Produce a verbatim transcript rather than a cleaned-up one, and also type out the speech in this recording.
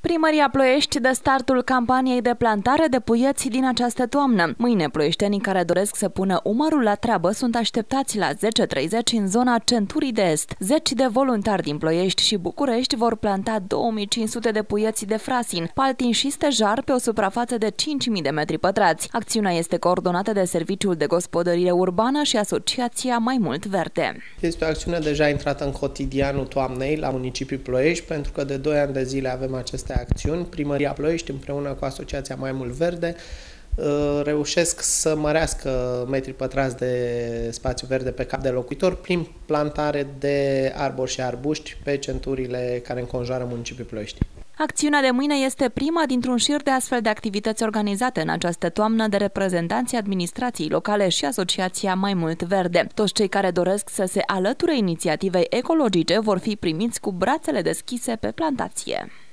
Primăria Ploiești dă startul campaniei de plantare de puieți din această toamnă. Mâine, ploieștenii care doresc să pună umărul la treabă sunt așteptați la zece treizeci în zona Centurii de Est. Zeci de voluntari din Ploiești și București vor planta două mii cinci sute de puieți de frasin, paltin și stejar pe o suprafață de cinci mii de metri pătrați. Acțiunea este coordonată de Serviciul de Gospodărire Urbană și Asociația Mai Mult Verde. Este o acțiune deja intrată în cotidianul toamnei la municipiul Ploiești, pentru că de doi ani de zile avem aceste acțiuni. Primăria Ploiești împreună cu Asociația Mai Mult Verde reușesc să mărească metri pătrați de spațiu verde pe cap de locuitor prin plantare de arbori și arbuști pe centurile care înconjoară municipiul Ploiești. Acțiunea de mâine este prima dintr-un șir de astfel de activități organizate în această toamnă de reprezentanții administrației locale și Asociația Mai Mult Verde. Toți cei care doresc să se alăture inițiativei ecologice vor fi primiți cu brațele deschise pe plantație.